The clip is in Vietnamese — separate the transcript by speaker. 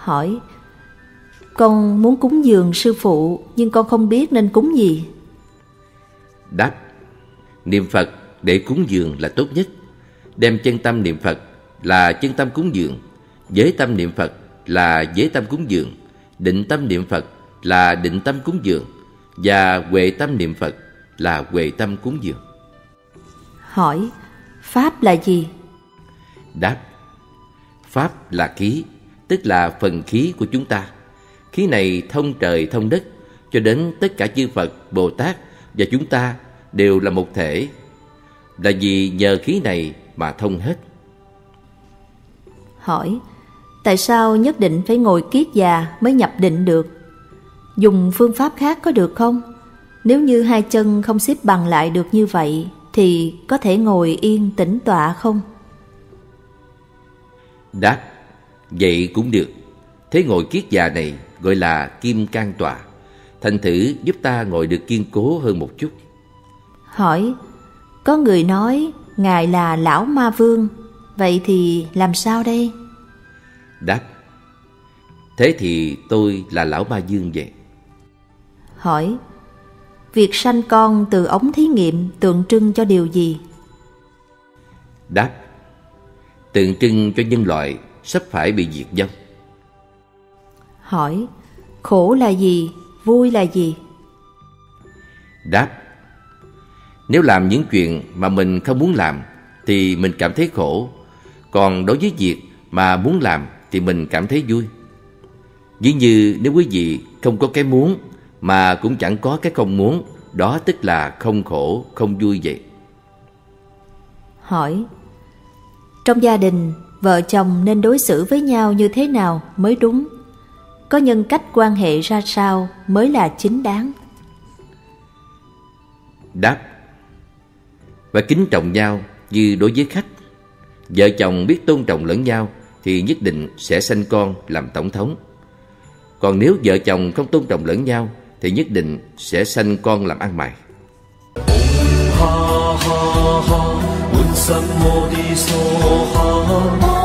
Speaker 1: Hỏi: con muốn cúng dường sư phụ, nhưng con không biết nên cúng gì.
Speaker 2: Đáp: niệm Phật để cúng dường là tốt nhất. Đem chân tâm niệm Phật là chân tâm cúng dường, giới tâm niệm Phật là giới tâm cúng dường, định tâm niệm Phật là định tâm cúng dường, và huệ tâm niệm Phật là huệ tâm cúng dường.
Speaker 1: Hỏi: pháp là gì?
Speaker 2: Đáp: pháp là khí, tức là phần khí của chúng ta. Khí này thông trời thông đất, cho đến tất cả chư Phật, Bồ Tát và chúng ta đều là một thể. Là vì nhờ khí này mà thông hết.
Speaker 1: Hỏi: tại sao nhất định phải ngồi kiết già mới nhập định được? Dùng phương pháp khác có được không? Nếu như hai chân không xếp bằng lại được như vậy, thì có thể ngồi yên tĩnh tọa không?
Speaker 2: Đáp: vậy cũng được. Thế ngồi kiết già này gọi là kim cang tọa, thành thử giúp ta ngồi được kiên cố hơn một chút.
Speaker 1: Hỏi: có người nói Ngài là Lão Ma Vương, vậy thì làm sao đây?
Speaker 2: Đáp: thế thì tôi là Lão Ma Dương vậy.
Speaker 1: Hỏi: việc sanh con từ ống thí nghiệm tượng trưng cho điều gì?
Speaker 2: Đáp: tượng trưng cho nhân loại sắp phải bị diệt vong.
Speaker 1: Hỏi: khổ là gì, vui là gì?
Speaker 2: Đáp: nếu làm những chuyện mà mình không muốn làm thì mình cảm thấy khổ, còn đối với việc mà muốn làm thì mình cảm thấy vui. Ví như nếu quý vị không có cái muốn mà cũng chẳng có cái không muốn, đó tức là không khổ, không vui vậy.
Speaker 1: Hỏi: trong gia đình, vợ chồng nên đối xử với nhau như thế nào mới đúng? Có nhân cách quan hệ ra sao mới là chính đáng?
Speaker 2: Đáp: và kính trọng nhau như đối với khách. Vợ chồng biết tôn trọng lẫn nhau thì nhất định sẽ sanh con làm tổng thống. Còn nếu vợ chồng không tôn trọng lẫn nhau thì nhất định sẽ sanh con làm ăn mày.
Speaker 3: Ha ha ha,